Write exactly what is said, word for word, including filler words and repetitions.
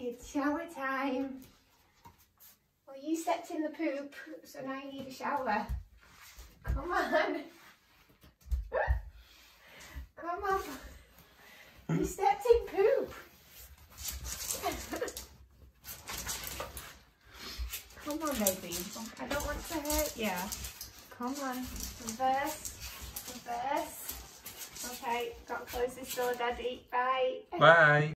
It's shower time. Well, you stepped in the poop, so now you need a shower. Come on. Come on. You stepped in poop. Come on, baby. I don't want to hurt you. Come on. Reverse. Reverse. Okay, got to close this door, Daddy. Bye. Bye.